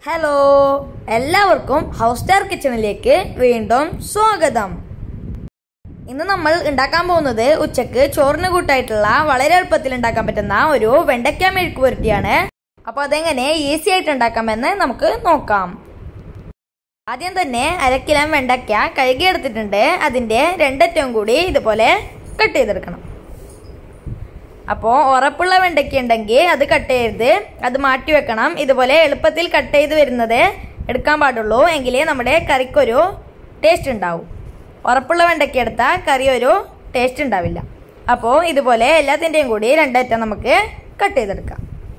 Hello, എല്ലാവർക്കും house star കിച്ചണിലേക്ക് വീണ്ടും സ്വാഗതം. ഇന്ന് നമ്മൾ ഉണ്ടാക്കാൻ പോകുന്നത് ഉച്ചക്ക് ചോറിന് കൂട്ടായിട്ടുള്ള വളരെ എളുപ്പത്തിൽ ഉണ്ടാക്കാൻ പറ്റുന്ന ഒരു വെണ്ടയ്ക്ക മെഴുക്ക് പുരട്ടിയാണ്. അപ്പോൾ അതെങ്ങനെ ഈസി ആയിട്ട് ഉണ്ടാക്കാമെന്ന് നമുക്ക് നോക്കാം. ആദ്യം തന്നെ 1 കിലോ വെണ്ടയ്ക്ക കഴുകിയെടുത്തിട്ടുണ്ട്. അതിൻ്റെ 2 അറ്റവും കൂടി ഇതുപോലെ കട്ട് ചെയ്തെടുക്കണം. അപ്പോൾ ഉറപ്പുള്ള വെണ്ടയ്ക്ക ഉണ്ടെങ്കിൽ അത് കട്ട് ചെയ്ത് അത് മാറ്റി വെക്കണം. ഇതുപോലെ എളുപ്പത്തിൽ കട്ട് ചെയ്ത് വരുന്നത് എടുക്കാൻ പാടുള്ളൂ, എങ്കിലേ നമ്മുടെ കറിക്കൊരു ടേസ്റ്റ് ഉണ്ടാവും. ഉറപ്പുള്ള വെണ്ടയ്ക്ക എടുത്താൽ കറി ഒരു ടേസ്റ്റ് ഉണ്ടാവില്ല. അപ്പോൾ ഇതുപോലെ എല്ലാത്തിൻ്റെയും കൂടി 2 അറ്റം നമുക്ക് കട്ട് ചെയ്തെടുക്കാം.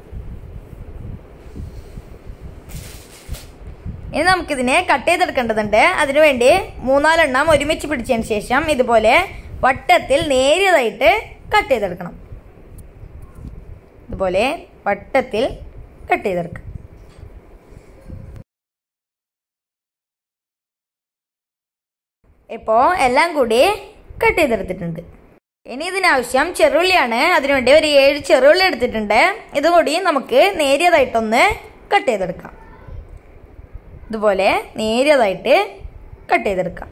ഇനി നമുക്കിതിനെ കട്ട് ചെയ്തെടുക്കേണ്ടതുണ്ട്. അതിനുവേണ്ടി 3-4 എണ്ണം ഒരുമിച്ച് പിടിച്ചതിന് ശേഷം ഇതുപോലെ വട്ടത്തിൽ നേരിയതായിട്ട് കട്ട് ചെയ്തെടുക്കണം. ഇതുപോലെ വട്ടത്തിൽ കട്ട് ചെയ്തെടുക്കാം. ഇപ്പോൾ എല്ലാം കൂടി കട്ട് ചെയ്തെടുത്തിട്ടുണ്ട്. ഇനി ഇതിനാവശ്യം ചെറുള്ളിയാണ്. അതിനുവേണ്ടി ഒരു 7 ചെറുള്ളി എടുത്തിട്ടുണ്ട്. ഇതുകൂടി നമുക്ക് നേരിയതായിട്ടൊന്ന് കട്ട് ചെയ്തെടുക്കാം. ഇതുപോലെ നേരിയതായിട്ട് കട്ട് ചെയ്തെടുക്കാം.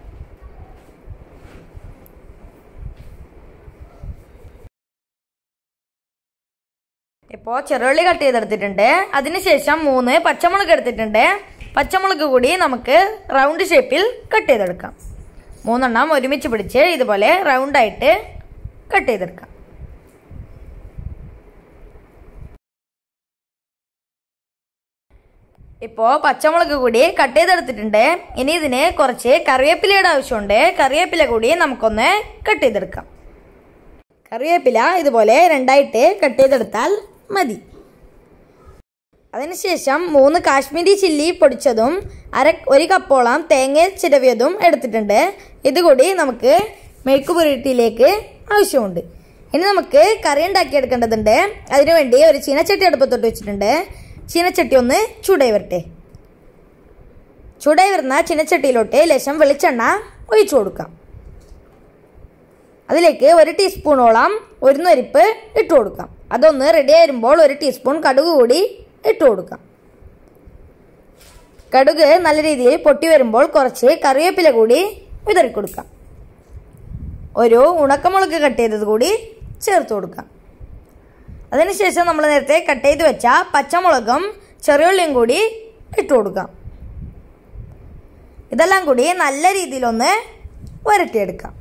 ഇപ്പോൾ ചെറുള്ളി കട്ട് ചെയ്തെടുത്തിട്ടുണ്ട്. അതിനുശേഷം 3 പച്ചമുളക് എടുത്തിട്ടുണ്ട്. പച്ചമുളക് കൂടി നമുക്ക് റൗണ്ട് ഷേപ്പിൽ കട്ട് ചെയ്തെടുക്കാം. 3 എണ്ണം ഒരുമിച്ച് പിടിച്ച് ഇതുപോലെ റൗണ്ടായിട്ട് കട്ട് ചെയ്തെടുക്കാം. ഇപ്പോൾ പച്ചമുളക് കൂടി കട്ട് ചെയ്തെടുത്തിട്ടുണ്ട്. ഇനി ഇതിന് കുറച്ച് കറിവേപ്പിലയുടെ ആവശ്യമുണ്ട്. കറിവേപ്പില കൂടി നമുക്കൊന്ന് കട്ട് ചെയ്തെടുക്കാം. കറിവേപ്പില ഇതുപോലെ 2ആയിട്ട് കട്ട് ചെയ്തെടുത്താൽ മതി. അതിനുശേഷം 3 കാശ്മീരി ചില്ലി പൊടിച്ചതും 1 കപ്പോളം തേങ്ങ ചിരവിയതും എടുത്തിട്ടുണ്ട്. ഇതുകൂടി നമുക്ക് മെഴുക്ക് പുരട്ടിയിലേക്ക് ആവശ്യമുണ്ട്. ഇനി നമുക്ക് കറി ഉണ്ടാക്കിയെടുക്കേണ്ടതുണ്ട്. അതിനുവേണ്ടി ഒരു ചീനച്ചട്ടി അടുപ്പത്തോട്ട് വെച്ചിട്ടുണ്ട്. ചീനച്ചട്ടി ഒന്ന് ചൂടായി വരട്ടെ. ചൂടായി വരുന്ന ചീനച്ചട്ടിയിലോട്ട് ലേശം വെളിച്ചെണ്ണ ഒഴിച്ചു കൊടുക്കാം. അതിലേക്ക് 1 ടീസ്പൂണോളം ഉഴുന്നുപരിപ്പ് ഇട്ട് കൊടുക്കാം. അതൊന്ന് റെഡി ആയിരുമ്പോൾ 1 ടീസ്പൂൺ കടുക് കൂടി ഇട്ട് കൊടുക്കാം. കടുക് നല്ല രീതിയിൽ പൊട്ടി വരുമ്പോൾ കുറച്ച് കറിവേപ്പില കൂടി വിതറി കൊടുക്കാം. ഒരു ഉണക്കമുളക് കട്ട് ചെയ്തത് കൂടി ചേർത്ത് കൊടുക്കാം. അതിനുശേഷം നമ്മൾ നേരത്തെ കട്ട് ചെയ്ത് വെച്ച പച്ചമുളകും ചെറിയുള്ളിയും കൂടി ഇട്ട് കൊടുക്കാം. ഇതെല്ലാം കൂടി നല്ല രീതിയിലൊന്ന് വരട്ടിയെടുക്കാം.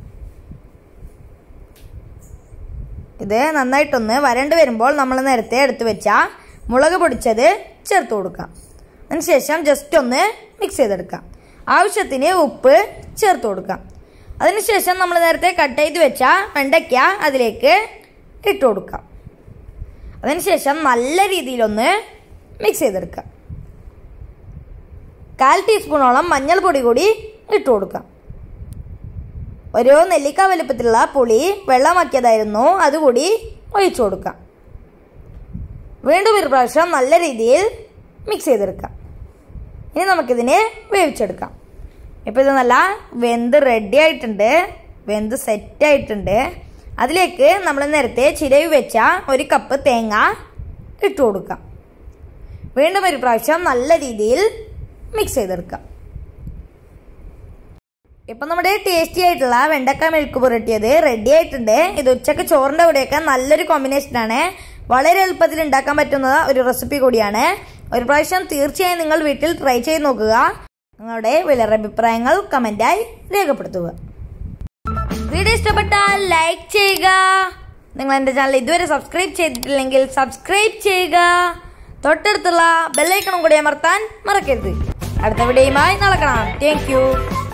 ഇത് നന്നായിട്ടൊന്ന് വരണ്ട് വരുമ്പോൾ നമ്മൾ നേരത്തെ എടുത്തു വെച്ച മുളക് പൊടിച്ചത് ചേർത്ത് കൊടുക്കാം. അതിനുശേഷം ജസ്റ്റ് ഒന്ന് മിക്സ് ചെയ്തെടുക്കാം. ആവശ്യത്തിന് ഉപ്പ് ചേർത്ത് കൊടുക്കാം. അതിനുശേഷം നമ്മൾ നേരത്തെ കട്ട് ചെയ്ത് വെച്ച വെണ്ടയ്ക്ക അതിലേക്ക് ഇട്ട് കൊടുക്കാം. അതിനുശേഷം നല്ല രീതിയിലൊന്ന് മിക്സ് ചെയ്തെടുക്കാം. 1/4 ടീസ്പൂണോളം മഞ്ഞൾപ്പൊടി കൂടി ഇട്ട് കൊടുക്കാം. ഒരു നെല്ലിക്ക വലുപ്പത്തിലുള്ള പുളി വെള്ളമാക്കിയതായിരുന്നു, അതുകൂടി ഒഴിച്ചു കൊടുക്കാം. വീണ്ടും ഒരു പ്രാവശ്യം നല്ല രീതിയിൽ മിക്സ് ചെയ്തെടുക്കാം. ഇനി നമുക്കിതിനെ വേവിച്ചെടുക്കാം. ഇപ്പോൾ ഇത് നല്ല വെന്ത് റെഡി ആയിട്ടുണ്ട്, വെന്ത് സെറ്റായിട്ടുണ്ട്. അതിലേക്ക് നമ്മൾ നേരത്തെ ചിരവി വെച്ച 1 കപ്പ് തേങ്ങ ഇട്ട് കൊടുക്കാം. വീണ്ടും ഒരു പ്രാവശ്യം നല്ല രീതിയിൽ മിക്സ് ചെയ്തെടുക്കാം. ഇപ്പം നമ്മുടെ ടേസ്റ്റി ആയിട്ടുള്ള വെണ്ടക്ക മെഴുക്ക് പുരട്ടിയത് റെഡി ആയിട്ടുണ്ട്. ഇത് ഉച്ചക്ക് ചോറിൻ്റെ കൂടെയൊക്കെ നല്ലൊരു കോമ്പിനേഷനാണ്. വളരെ എളുപ്പത്തിൽ ഉണ്ടാക്കാൻ പറ്റുന്ന ഒരു റെസിപ്പി കൂടിയാണ്. ഒരു പ്രാവശ്യം തീർച്ചയായും നിങ്ങൾ വീട്ടിൽ ട്രൈ ചെയ്ത് നോക്കുക. നിങ്ങളുടെ വിലയേറിയ അഭിപ്രായങ്ങൾ കമൻറ്റായി രേഖപ്പെടുത്തുക. വീഡിയോ ഇഷ്ടപ്പെട്ടാൽ ലൈക്ക് ചെയ്യുക. നിങ്ങൾ എൻ്റെ ചാനൽ ഇതുവരെ സബ്സ്ക്രൈബ് ചെയ്തിട്ടില്ലെങ്കിൽ സബ്സ്ക്രൈബ് ചെയ്യുക. തൊട്ടടുത്തുള്ള ബെല്ലൈക്കണും കൂടി അമർത്താൻ മറക്കരുത്. അടുത്ത വീഡിയോയുമായി നാളെ കാണാം. Thank U.